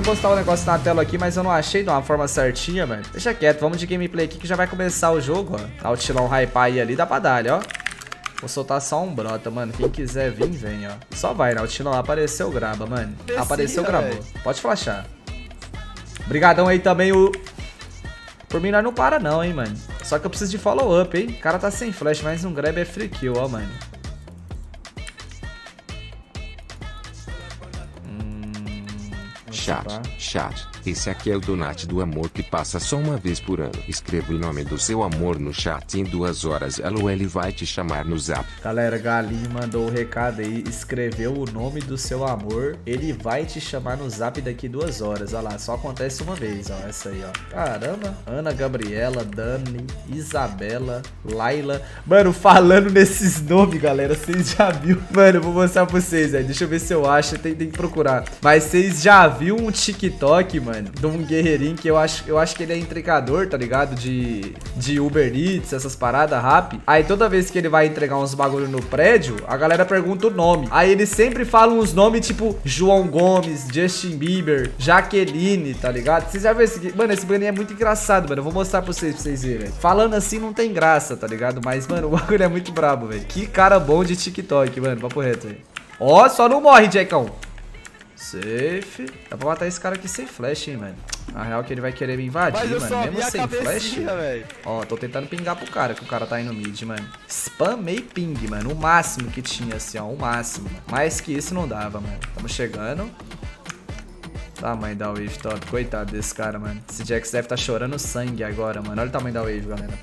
postar um negócio na tela aqui, mas eu não achei de uma forma certinha, mano. Deixa quieto, vamos de gameplay aqui que já vai começar o jogo, ó. Altilão hypar aí ali, dá pra dar, ó. Vou soltar só um brota, mano. Quem quiser vir, vem, ó. Só vai, Altilão. Apareceu, grava, mano. Apareceu, gravou. Pode flashar. Obrigadão aí também, o... Por mim, nós não para não, hein, mano. Só que eu preciso de follow-up, hein. O cara tá sem flash, mas um grab é free kill, ó, mano. Chat, esse aqui é o donate do amor que passa só uma vez por ano. Escreva o nome do seu amor no chat em 2 horas. Ele vai te chamar no zap. Galera, Galinho mandou o recado aí, escreveu o nome do seu amor, ele vai te chamar no zap daqui 2 horas. Olha lá, só acontece uma vez, ó, essa aí, ó. Caramba, Ana Gabriela, Dani, Isabela, Laila. Mano, falando nesses nomes, galera, vocês já viu? Mano, eu vou mostrar pra vocês, aí. Deixa eu ver se eu acho, tem que procurar. Mas vocês já viu um TikTok, mano, de um guerreirinho que eu acho que ele é entregador, tá ligado? De Uber Eats, essas paradas rápidas. Aí toda vez que ele vai entregar uns bagulho no prédio, a galera pergunta o nome. Aí ele sempre fala uns nomes tipo João Gomes, Justin Bieber, Jaqueline, tá ligado? Vocês já viram esse... Mano, esse banner é muito engraçado, mano. Eu vou mostrar pra vocês verem, velho. Falando assim não tem graça, tá ligado? Mas, mano, o bagulho é muito brabo, velho. Que cara bom de TikTok, mano. Papo reto, velho. Ó, só não morre, Jackão. Safe. Dá pra matar esse cara aqui sem flash, hein, mano. Na real que ele vai querer me invadir, mano. Mesmo sem flash. Ó, tô tentando pingar pro cara, que o cara tá indo mid, mano. Spamei ping, mano. O máximo que tinha, assim, ó. O máximo. Mais que isso não dava, mano. Tamo chegando. Tamanho da wave, top. Coitado desse cara, mano. Esse Jax deve tá chorando sangue agora, mano. Olha o tamanho da wave, galera.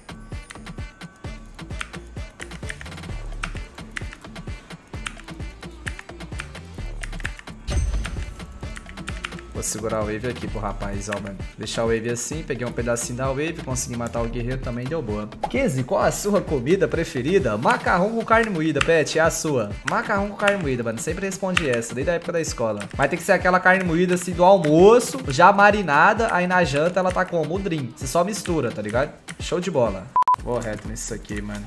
Vou segurar a wave aqui pro rapaz, ó, mano. Deixar a wave assim, peguei um pedacinho da wave, consegui matar o guerreiro também, deu boa. Kenzie, qual a sua comida preferida? Macarrão com carne moída, Pet, é a sua. Macarrão com carne moída, mano, sempre responde essa, desde a época da escola. Mas tem que ser aquela carne moída assim do almoço, já marinada, aí na janta ela tá como? O drink. Você só mistura, tá ligado? Show de bola. Vou reto nisso aqui, mano.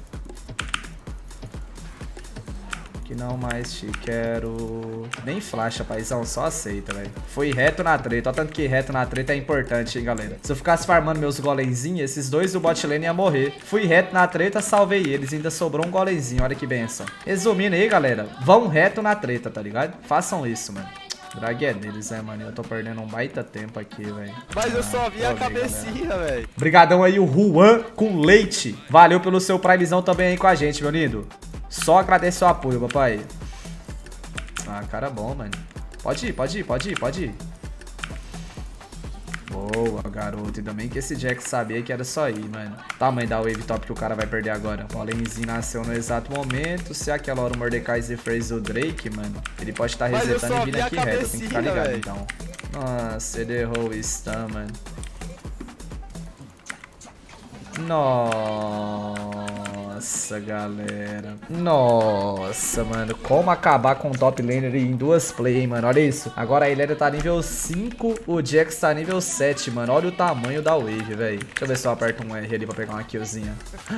Que não mais te quero. Nem flasha, paizão, só aceita, velho. Fui reto na treta, ó, tanto que reto na treta é importante, hein, galera. Se eu ficasse farmando meus golemzinhos, esses dois do bot lane iam morrer. Fui reto na treta, salvei eles, ainda sobrou um golemzinho, olha que benção. Resumindo aí, galera, vão reto na treta, tá ligado? Façam isso, mano. Drag é deles, né, mano? Eu tô perdendo um baita tempo aqui, velho. Mas eu só vi a cabecinha, velho. Obrigadão aí, o Juan com leite. Valeu pelo seu primezão também aí com a gente, meu lindo. Só agradecer o apoio, papai. Ah, cara bom, mano. Pode ir, pode ir, pode ir, pode ir. Boa, garoto. E também que esse Jax sabia que era só ir, mano. Tamanho da wave top que o cara vai perder agora. O Alenzinho nasceu no exato momento. Se aquela hora o Mordecai fez o Drake, mano, ele pode estar resetando e vindo aqui reto. Tem que ficar ligado, véio. Então. Nossa, ele errou o stun, mano. Nossa, galera. Nossa, mano. Como acabar com o top laner em 2 play, hein, mano. Olha isso. Agora a Irelia tá nível 5. O Jax tá nível 7, mano. Olha o tamanho da wave, velho. Deixa eu ver se eu aperto um R ali pra pegar uma killzinha.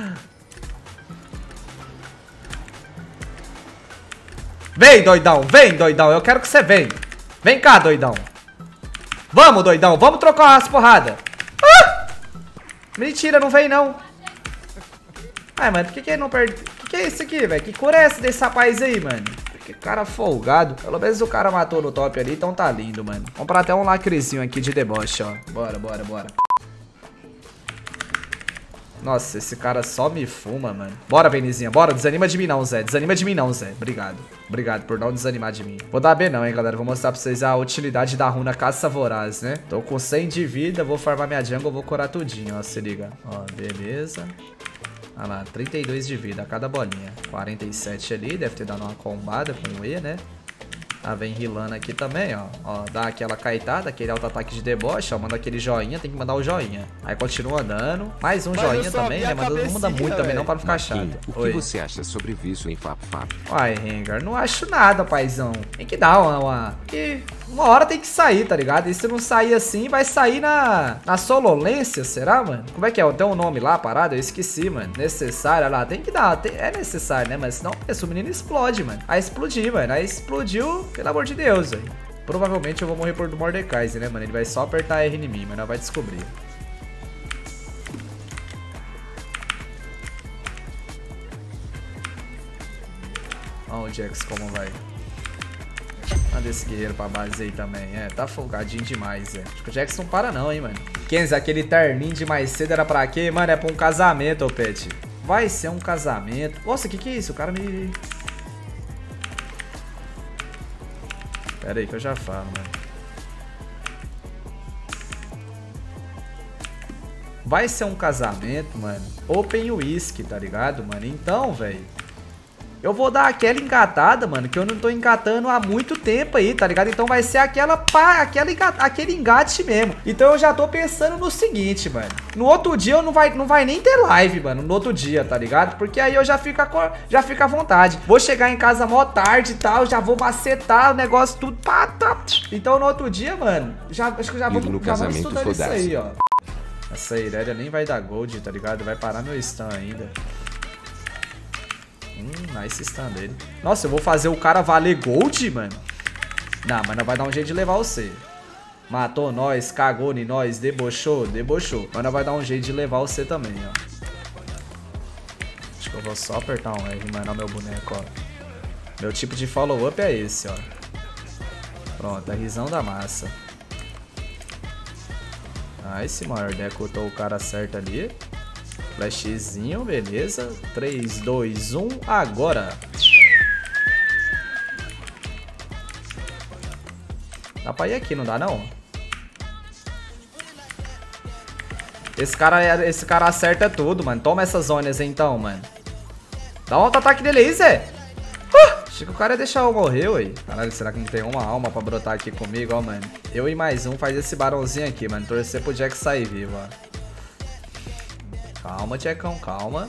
Vem, doidão. Vem, doidão. Eu quero que você venha. Vem cá, doidão. Vamos, doidão. Vamos trocar umas porradas. Mentira, não vem não. Ai, mano, por que ele não perde? O que é isso aqui, velho? Que cura é essa desse rapaz aí, mano? Que cara folgado. Pelo menos o cara matou no top ali, então tá lindo, mano. Vamos comprar até um lacrezinho aqui de deboche, ó. Bora, bora, bora. Nossa, esse cara só me fuma, mano. Bora, Venizinha, bora. Desanima de mim não, Zé. Desanima de mim não, Zé. Obrigado. Obrigado por não desanimar de mim. Vou dar B não, hein, galera. Vou mostrar pra vocês a utilidade da runa Caça Voraz, né? Tô com 100 de vida, vou farmar minha jungle, vou curar tudinho, ó. Se liga. Ó, beleza. Olha lá, 32 de vida a cada bolinha. 47 ali, deve ter dado uma combada com o E, né? Ah, vem rilando aqui também, ó. Ó, dá aquela kaitada, aquele auto-ataque de deboche, ó. Manda aquele joinha, tem que mandar o joinha. Aí continua andando. Mais um joinha também, né? Não manda muito também não, pra não ficar chato. O que você acha sobre vício em Fap Fap? Uai, Rengar, não acho nada, paizão. Tem que dar uma hora tem que sair, tá ligado? E se não sair assim, vai sair na sololência, será, mano? Como é que é? Tem um nome lá, parado? Eu esqueci, mano. Necessário, olha lá. Tem que dar, é necessário, né? Mas senão esse menino explode, mano. Aí explodir, mano. Aí explodiu, pelo amor de Deus, velho. Provavelmente eu vou morrer por do Mordekaiser, né, mano? Ele vai só apertar R em mim, mas não vai descobrir. Olha o Jax como vai. Manda esse guerreiro pra base aí também. É, tá folgadinho demais, é. Acho que o Jax não para não, hein, mano. Kenzie, aquele terninho de mais cedo era pra quê? Mano, é pra um casamento, ô pet. Vai ser um casamento. Nossa, que é isso? O cara me... Pera aí que eu já falo, mano. Vai ser um casamento, mano. Open Whisky, tá ligado, mano? Então, velho, eu vou dar aquela engatada, mano, que eu não tô engatando há muito tempo aí, tá ligado? Então vai ser aquele engate mesmo. Então eu já tô pensando no seguinte, mano. No outro dia eu não vai nem ter live, mano, no outro dia, tá ligado? Porque aí eu já fico à vontade. Vou chegar em casa mó tarde e tal, já vou macetar o negócio tudo. Pá, tá. Então no outro dia, mano, acho que já vamos estudando isso aí, ó. Essa Irelia nem vai dar gold, tá ligado? Vai parar meu stun ainda. Nice stun dele. Nossa, eu vou fazer o cara valer gold, mano? Não, mas não vai dar um jeito de levar você. Matou nós, cagou em nós, debochou. Mas não vai dar um jeito de levar você também, ó. Acho que eu vou só apertar um R, mano, meu boneco, ó. Meu tipo de follow-up é esse, ó. Pronto, a risão da massa. Nice, mano. Decotou o cara certo ali. Flashzinho, beleza. 3, 2, 1, agora. Dá pra ir aqui, não dá não? Esse cara acerta tudo, mano. Toma essas zonas então, mano. Dá um auto-ataque dele aí, Zé. Achei que o cara ia deixar eu morrer, ué. Caralho, será que não tem uma alma pra brotar aqui comigo, ó, mano? Eu e mais um faz esse barãozinho aqui, mano. Torcer pro Jax sair vivo, ó. Calma, Jackão, calma.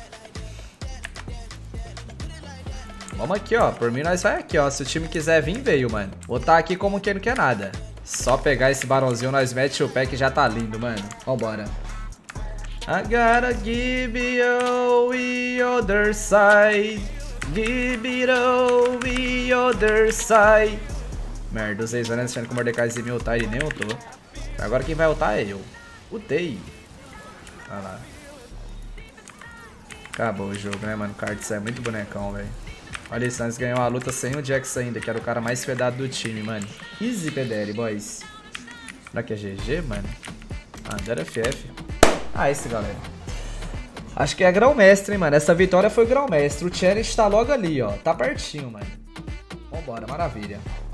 Vamos aqui, ó. Por mim, nós vai aqui, ó. Se o time quiser vir, veio, mano. Vou tá aqui como quem não quer nada. Só pegar esse barãozinho, nós mete o pé que já tá lindo, mano. Vambora. I gotta give you the other side. Give it all the other side. Merda, os 6 anos achando que o Mordekaiser me ultar e nem ultou. Agora quem vai ultar é eu. Ultei. Olha lá. Acabou o jogo, né, mano? O Kartz é muito bonecão, velho. Olha isso, nós ganhamos a luta sem o Jax ainda, que era o cara mais fedado do time, mano. Easy, PDL, boys. Será que é GG, mano? Ah, deram FF. Ah, esse, galera. Acho que é grão-mestre, hein, mano. Essa vitória foi grão-mestre. O challenge tá logo ali, ó. Tá pertinho, mano. Vambora, maravilha.